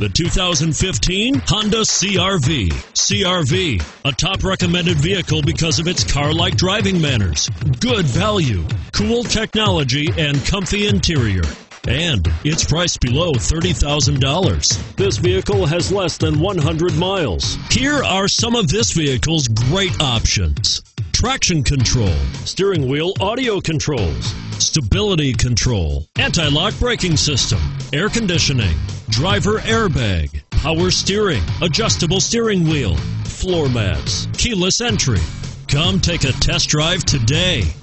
The 2015 Honda CR-V. CR-V, a top recommended vehicle because of its car-like driving manners, good value, cool technology, and comfy interior. And it's priced below $30,000. This vehicle has less than 100 miles. Here are some of this vehicle's great options: traction control, steering wheel audio controls, stability control, anti-lock braking system, air conditioning, driver airbag, power steering, adjustable steering wheel, floor mats, keyless entry. Come take a test drive today.